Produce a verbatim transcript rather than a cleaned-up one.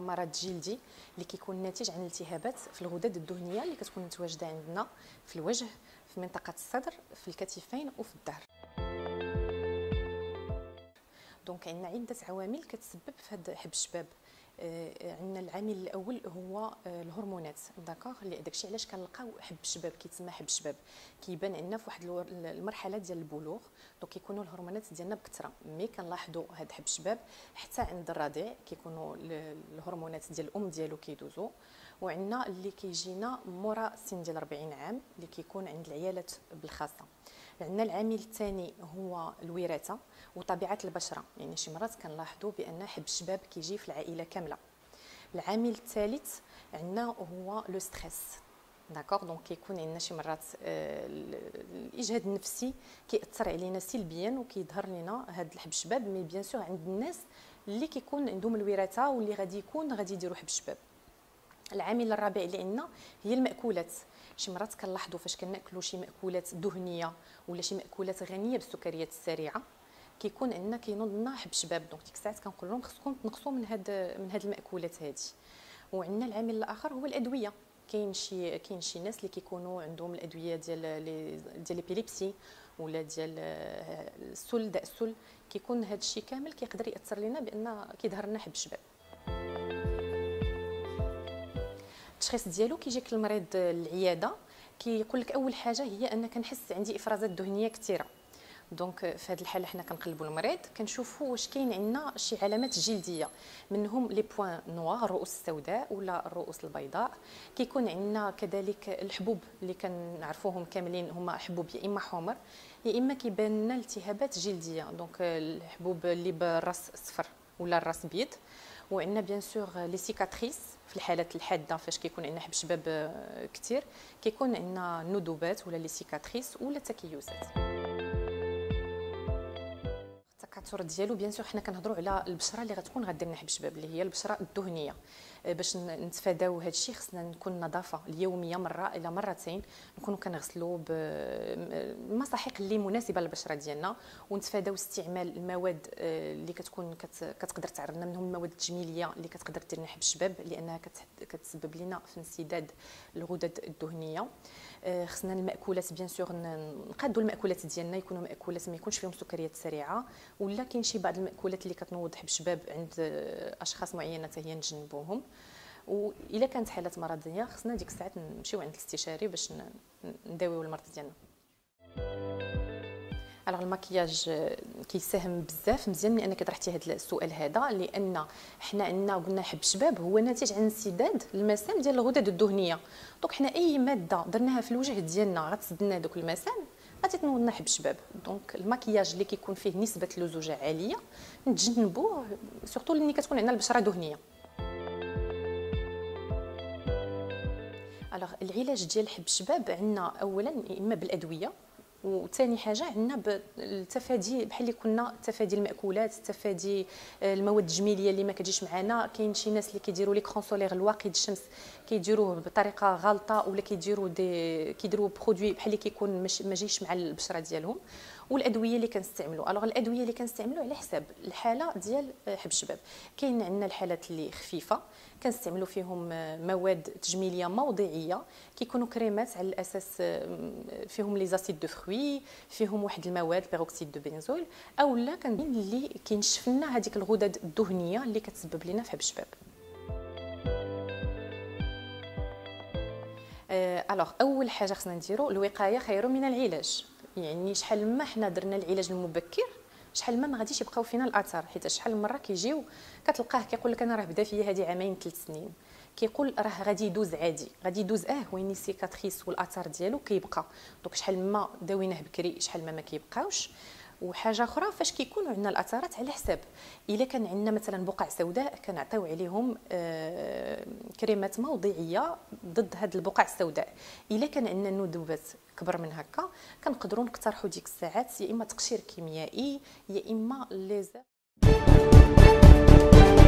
مرض جلدي اللي كيكون ناتج عن التهابات في الغدد الدهنيه اللي كتكون متواجده عندنا في الوجه، في منطقه الصدر، في الكتفين وفي الظهر. دونك عندنا عده عوامل كتسبب في هذا حب الشباب. آه عندنا العامل الاول هو آه الهرمونات، داكوغ، اللي داكشي علاش كنلقاو حب الشباب كيتسمى حب الشباب. كيبان عندنا في واحد المرحله ديال البلوغ، دونك كيكونوا الهرمونات ديالنا بكثره، مي كنلاحظوا هذا حب الشباب حتى عند الرضيع كيكونوا الهرمونات ديال الام ديالو كيدوزوا. وعندنا اللي كيجينا مورا السن ديال أربعين عام اللي كيكون عند العيالات بالخاصه. عندنا العامل الثاني هو الوراثه وطبيعه البشره، يعني شي مرات كنلاحظوا بان حب الشباب كيجي في العائله كامله. العامل الثالث عندنا هو لو ستريس، داكوغ، دونك كيكون عندنا شي مرات آه الاجهاد النفسي كيأثر علينا سلبيا وكيظهر لنا هذا الحب الشباب. مي بيان سور عند الناس اللي كيكون عندهم الوراثه واللي غادي يكون غادي يديروا حب الشباب. العامل الرابع اللي عندنا هي المأكولات. شي مرات كنلاحظوا فاش كناكلوا شي مأكولات دهنيه ولا شي مأكولات غنيه بالسكريات السريعه كيكون عندنا كينوض لنا حب الشباب. دونك ديك الساعات كنقول لهم خصكم تنقصوا من هاد من هاد المأكولات هذه. وعندنا العامل الاخر هو الادويه. كاين شي كاين شي ناس اللي كيكونوا عندهم الادويه ديال ديال الابيليبسي ولا ديال السل، داء السل، كيكون هذا الشيء كامل كيقدر ياثر لنا بان كيظهر لنا حب الشباب. التشخيص ديالو كيجيك المريض للعياده كيقول لك اول حاجه هي ان كنحس عندي افرازات دهنيه كثيره. دونك في هذه الحاله حنا كنقلبوا المريض كنشوفوا واش كاين عندنا شي علامات جلديه، منهم لي بوين نوار، الرؤوس السوداء ولا الرؤوس البيضاء. كيكون عندنا كذلك الحبوب اللي كنعرفوهم كاملين هما حبوب يا اما حمر يا اما كيبان لنا التهابات جلديه، دونك الحبوب اللي بالراس صفر ولا الراس بيض. وعندنا بيان سور لي سيكاتريس في الحالات الحاده فاش كيكون عندنا حب شباب كثير، كيكون عندنا ندوبات ولا لي سيكاتريس ولا تكيسات. التكاثر ديالو بيان سور حنا كنهضروا على البشره اللي غتكون غدير لنا حب الشباب اللي هي البشره الدهنيه. باش نتفاداو هذا الشيء خصنا نكون النظافه اليوميه مره الى مرتين، نكونوا كنغسلوا بمساحيق اللي مناسبه للبشره ديالنا، ونتفاداو استعمال المواد اللي كتكون كتقدر تعرضنا منهم المواد التجميليه اللي كتقدر دير لنا حب الشباب لانها كتسبب لنا في انسداد الغدد الدهنيه. خصنا المأكولات بيان سور نقادوا المأكولات ديالنا يكونوا مأكولات ما يكونش فيهم سكريات سريعه، ولا كاين شي بعض المأكولات اللي كتنوض حب الشباب عند اشخاص معينه حتى هي نتجنبوهم. واذا كانت حالات مرضيه خصنا ديك الساعات نمشيو عند الاستشاري باش نداويو المرض ديالنا. الوغ المكياج كيساهم بزاف، مزيان من انك طرحتي هذا السؤال هذا، لان حنا عندنا قلنا حب الشباب هو ناتج عن انسداد المسام ديال الغدد الدهنيه. دونك حنا اي ماده درناها في الوجه ديالنا غتسد لنا دوك المسام غادي تنوض لنا حب الشباب. دونك المكياج اللي كيكون فيه نسبه اللزوجه عاليه نتجنبوه، سورتو اللي كتكون عندنا البشره دهنيه. الوغ العلاج ديال حب الشباب عندنا اولا اما بالادويه، وثاني حاجه عندنا بالتفادي بحال اللي كنا تفادي المأكولات، تفادي المواد التجميليه اللي ما كتجيش معنا. كاين شي ناس اللي كيديروا ليكرون سولير الواقي الشمس كيديروه بطريقه غلطه ولا كيديروا دي كيديروا برودوي بحال اللي كيكون ما جايش مع البشره ديالهم. والادويه اللي كنستعملوا، الوغ الادويه اللي كنستعملوا على حساب الحاله ديال حب الشباب. كاين عندنا الحالات اللي خفيفه كنستعملوا فيهم مواد تجميليه موضعيه، كيكونوا كريمات على الاساس فيهم لي زاسيد دو فروي، فيهم واحد المواد بيروكسيد دو بنزول، او لا كان اللي كينشف لنا هذيك الغدد الدهنيه اللي كتسبب لنا في حب الشباب. الوغ اول حاجه خصنا نديرو الوقايه خير من العلاج. يعني شحال ما حنا درنا العلاج المبكر شحال ما ما غاديش يبقاو فينا الاثار، حيت شحال من مره كيجيو كتلقاه كيقول لك انا راه بدا فيا هذه عامين ثلاث سنين، كيقول راه غادي يدوز عادي، غادي يدوز اه وين السيكاتريس والاثار ديالو كيبقى. دونك شحال ما داويناه بكري شحال ما ما كيبقاوش. وحاجه اخرى فاش كيكونوا عندنا الاثارات على حساب، الا كان عندنا مثلا بقع سوداء كنعطيو عليهم آه كريمات موضعيه ضد هاد البقع السوداء. الا كان عندنا ندوبات كبر من هكا كنقدروا نقترحوا ديك الساعات يا اما تقشير كيميائي يا اما ليزر.